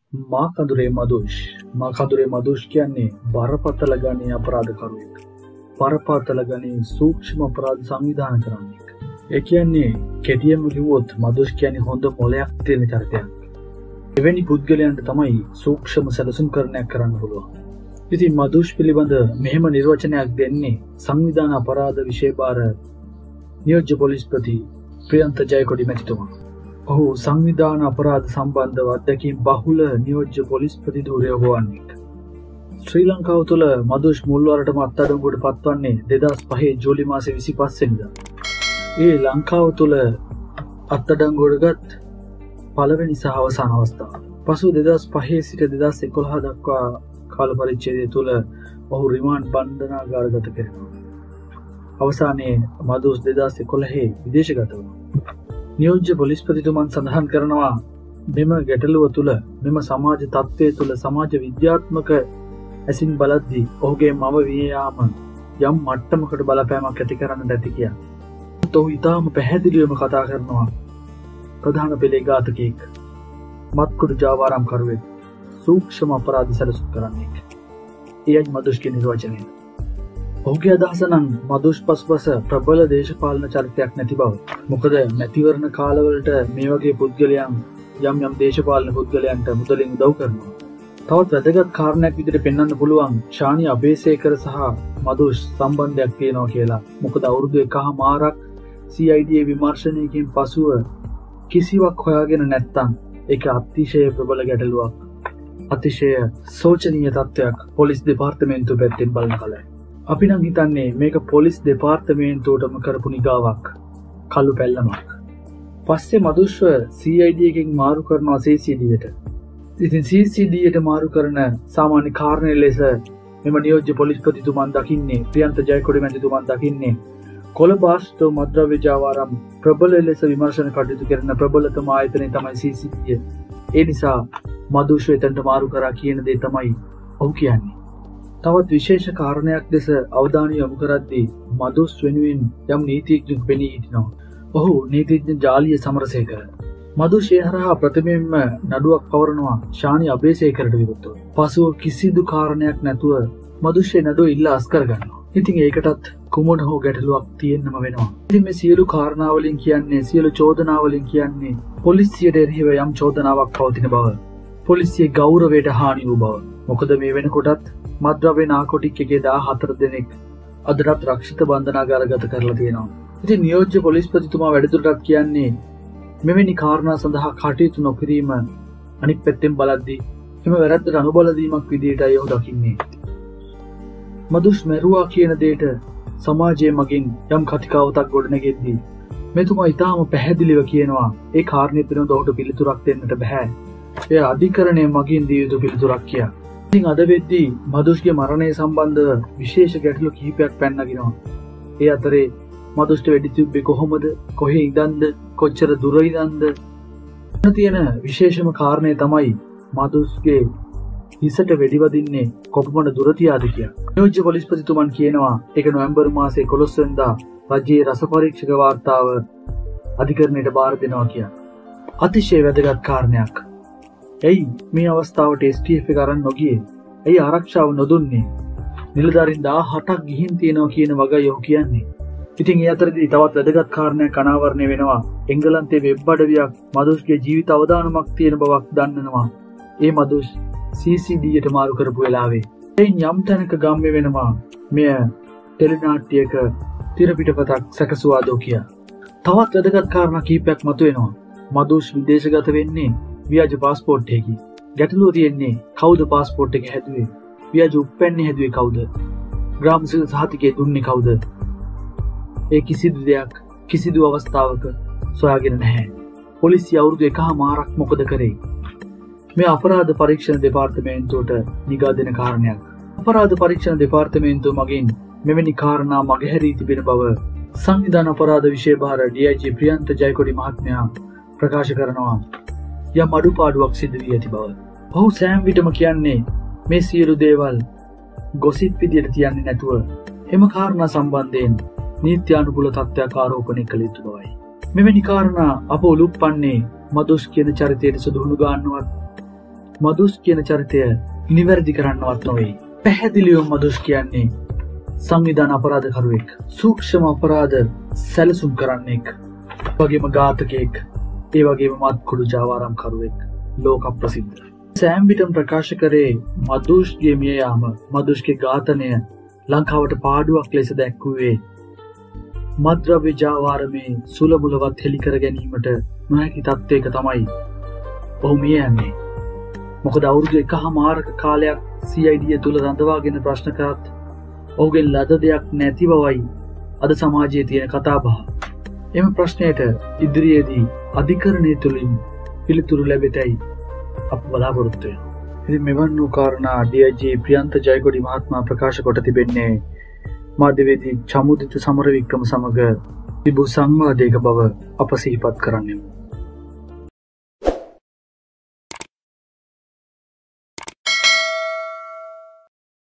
මාකදුරේ මදුෂ් කියන්නේ බරපතල ගණයේ අපරාධකරුවෙක්. බරපතල ගණයේ සූක්ෂම අපරාධ සංවිධානය කරන්නෙක්. ඒ කියන්නේ කෙටියෙන්ම කිව්වොත් මදුෂ් කියන්නේ හොඳ මොලයක් තියෙන චරිතයක්. එවැනි පුද්ගලයන්ට තමයි සූක්ෂම සැලසුම්කරණයක් කරන්න පුළුවන්. ඉතින් මදුෂ් පිළිබඳ මෙහෙම නිර්වචනයක් දෙන්නේ සංවිධාන අපරාධ විශේෂ නියෝජ්‍ය පොලිස්පති ප්‍රියන්ත ජයකොඩි මැතිතුමා. ඔහු සංවිධාන අපරාධ සම්බන්ධව අත්දැකීම් බහුල නියෝජ්‍ය පොලිස්පති ධූරය වන්නේ. ශ්‍රී ලංකාව තුළ මදුෂ් මුල්වරටම අත්අඩංගුවට පත්වන්නේ 2005 ජූලි මාසේ 25 වෙනිදා. ඒ ලංකාව තුළ අත්අඩංගුවටගත් පළවෙනි සහ අවසාන අවස්ථාව. පසු 2005 සිට 2011 දක්වා කාල පරිච්ඡේදය තුළ ඔහු රිමාන්ඩ් බන්ධනාගාරගත කෙරෙනවා. අවසානයේ මදුෂ් 2011 විදේශගත වුණා. නියෝජ්‍ය පොලිස්පතිතුමන් සඳහන් කරනවා මෙම ගැටලුව තුළ මෙම සමාජ තත්ත්වය තුළ සමාජ විද්‍යාත්මක ඇසින් බලද්දී ඔහුගේ මව විය යාම යම් මට්ටමකට බලපෑමක් ඇති කරන්නට ඇති කියා. ඔහු ඉතාම පැහැදිලිවම කතා කරනවා ප්‍රධාන පෙළේ ඝාතකයෙක්, මත්කුඩු ජාවාරම්කරුවෙක්, සූක්ෂම අපරාධ සැලසුම් කරන්නෙක්. එයයි මදුෂ්ගේ නිර්වචනය. ඔහුගේ අදහස නම් මදුෂ් පසුපස ප්‍රබල දේශපාලන චරිතයක් නැති බව. මොකද මැතිවරණ කාලවලට මේ වගේ පුද්ගලයන් යම් දේශපාලන පුද්ගලයන්ට මුදලින් උදව් කරනවා. තවත් වැදගත් කාරණයක් විදිහට පෙන්වන්න පුළුවන් ශානි අබේසේකර සහ මදුෂ් සම්බන්ධයක් තියෙනවා කියලා. මොකද අවුරුදු 1.5ක් CID විමර්ශනයකින් පසුව කිසිවක් හොයාගෙන නැත්තම් ඒක අතිශය ප්‍රබල ගැටලුවක්. අතිශය සෝචනීය තත්ත්වයක් පොලිස් දෙපාර්තමේන්තුව පැත්තෙන් බලන කල. අපි නම් හිතන්නේ මේක පොලිස් දෙපාර්තමේන්තුවටම කරපු නිගාවක්, කළු පැල්ලමක්. පස්සේ මදුෂ්ව CID එකෙන් මාරු කරනවා CCDට. ඉතින් CCDට මාරු කරන සාමාන්‍ය කාරණය ලෙස මෙම නියෝජ්‍ය පොලිස්පතිතුමන් දකින්නේ, ප්‍රියන්ත ජයකොඩි මැතිතුමන් දකින්නේ කොළඹ ආශ්‍රිත මද්ද්‍රව්‍ය ජාවාරම් ප්‍රබල ලෙස විමර්ශන කටයුතු කරන ප්‍රබලතම ආයතනය තමයි CCD. ඒ නිසා මදුෂ්ව එතනට මාරු කරා කියන දේ තමයි ඔහු කියන්නේ. තවත් විශේෂ කාරණයක් ලෙස අවධානය යොමු කරද්දී මදුෂ් වෙනුවෙන් යම් නීතිඥයෙක් පෙනී හිටිනවා. ඔහු නීතිඥ ජාලිය සමරසේකර. මදුෂ් ඒ හරහා ප්‍රථමයෙන්ම නඩුවක් පවරනවා ශානි අබේසේකරට විරුද්ධව. පසුව කිසිදු කාරණයක් නැතුව මදුෂ් ඒ නඩුව ඉල්ලා අස් කරගන්නවා. ඉතින් ඒකටත් කුමන හෝ ගැටලුවක් තියෙන්නම වෙනවා. ඉතින් මේ සියලු කාරණාවලින් කියන්නේ, සියලු චෝදනාවලින් කියන්නේ පොලිසියට එරෙහිව යම් චෝදනාවක් පවතින බව, පොලිසියේ ගෞරවයට හානි වූ බව. මොකද මේ වෙනකොටත් මද්ද්‍රව්‍ය නාකොටික් එකේ 14 දෙනෙක් අදටත් රක්ෂිත බන්ධනාගාරගත කරලා තියෙනවා. ඉතින් නියෝජ්‍ය පොලිස්පතිතුමා වැඩිදුරටත් කියන්නේ මෙවැනි කාරණා සඳහා කටයුතු නොකිරීම අනිත් පැත්තෙන් බලද්දී එම වැරැද්දට අනුබල දීමක් විදිහටයි ඔහු දකින්නේ. මදුෂ් මැරුවා කියන දෙයට සමාජයේ මගින් යම් කතිකාවතක් ගොඩනගෙද්දී මෙතුමා ඊටාම පැහැදිලිව කියනවා ඒ කාරණේ පිළිබඳව ඔහුට පිළිතුරක් දෙන්නට බෑ. එය අධිකරණය මගින් දිය යුතු පිළිතුරක් කියා. ඉතින් අද වෙද්දී මදුෂ්ගේ මරණය සම්බන්ධව විශේෂ ගැටලු කිහිපයක් පැනනගිනවා. ඒ අතරේ මදුෂ්ට වෙඩි තිබ්බේ කොහොමද? කොහේ ඉඳන්ද? කොච්චර දුර ඉඳන්ද? තියෙන විශේෂම කාරණේ තමයි මදුෂ්ගේ හිසට වෙඩි වදින්නේ කොපමණ දුර තියාද කියලා. නියෝජ්‍ය පොලිස්පතිතුමන් කියනවා ඒක නොවැම්බර් මාසේ 11 වෙනිදා රජයේ රස පරීක්ෂක වාර්තාව අධිකරණයට බාර දෙනවා කියලා. අතිශය වැදගත් කාරණයක්. ඇයි මේ අවස්ථාවට STF එක අරන් නොගියේ? ඇයි ආරක්ෂාව නොදුන්නේ? නිලධාරීන් 17ක් ගිහින් තියෙනවා කියන වගයි ඔහු කියන්නේ. ඉතින් ඒ අතරදී තවත් වැදගත් කාරණයක් අනාවරණය වෙනවා. එංගලන්තයේ වෙබ් අඩවියක් මදුෂ්ගේ ජීවිත අවදානමක් තියෙන බවක් දන්නනවා. ඒ මදුෂ් CCDට මාරු කරපු වෙලාවේ එයින් යම් තැනක ගම්මේ වෙනවා මෙය ටෙලිනාට්‍යයක තිරපිටපතක් සැකසුවාදෝ කියා. තවත් වැදගත් කාරණා කීපයක් මතුවෙනවා. මදුෂ් විදේශගත වෙන්නේ ව්‍යාජ පාස්පෝර්ට් එකකින්. ගැටලුව තියෙන්නේ කවුද පාස්පෝර්ට් එක හැදුවේ? ව්‍යාජ උප්පැන්නේ හැදුවේ කවුද? ග්‍රාමසික සහතිකය දුන්නේ කවුද? ඒ කිසිදු දෙයක් කිසිදු අවස්ථාවක සොයාගෙන නැහැ. පොලිසිය අවුරුදු 1.5ක් මොකද කරේ? මේ අපරාධ පරීක්ෂණ දෙපාර්තමේන්තුවට නිගා දෙන කාරණයක්. අපරාධ පරීක්ෂණ දෙපාර්තමේන්තුව මගින් මෙවැනි කාරණා මගහැරී තිබෙන බව සංවිධාන අපරාධ විශේෂ DIG ප්‍රියන්ත ජයකොඩි මහත්මයා ප්‍රකාශ කරනවා. යම් අඩුපාඩුවක් සිදු වී ඇති බව. ඔහු සෑම විටම කියන්නේ මේ සියලු දේවල් ගොසිප් විදියට තියන්නේ නැතුව එම කාරණා සම්බන්ධයෙන් නීත්‍යානුකූල තත්ත්වයක් ආරෝපණය කළ යුතු බවයි. මෙවැනි කාරණා අප උලුප්පන්නේ මදුෂ් කියන චරිතයට සුදුහුණු ගන්නවත් මදුෂ් කියන චරිතය නිවැරදි කරන්නවත් නොවේ. පැහැදිලිව මදුෂ් කියන්නේ සංවිධාන අපරාධකරුවෙක්, සූක්ෂම අපරාධ සැලසුම් කරන්නෙක්, වගේම ඝාතකයෙක්, ඒ වගේම මත්කුඩු ජාවාරම්කරුවෙක්, ලෝක ප්‍රසිද්ධ. සෑම් විටම ප්‍රකාශ කරේ මදුෂ්ගේ මිය යාම, මදුෂ්ගේ ඝාතනය ලංකාවට පාඩුවක් ලෙස දැක්වුවේ මද්‍රව්‍ය ජාවාරමේ සුලමුලවත් හෙළි කර ගැනීමට නොහැකි තත්ත්වයක තමයි ඔහු මිය යන්නේ. මොකද අවුරුදු 1.5ක කාලයක් CID තුල රඳවාගෙන ප්‍රශ්න කරත් ඔහුගෙන් ලද දෙයක් නැති බවයි අද සමාජයේ තියෙන කතාබහ. එම ප්‍රශ්නයට ඉදිරියේදී අධිකරණය තුලින් පිළිතුරු ලැබෙතයි අප බලාපොරොත්තු වෙනවා. ඉතින් මෙවන් වූ කාරණා DIG ප්‍රියන්ත ජයකොඩි මහත්මයා ප්‍රකාශ කොට තිබෙන්නේ මාධ්‍යවේදී චමුදිත සමරවික්‍රම සමග තිබූ සංවාදයක බව අප සිහිපත් කරන්නෙමු.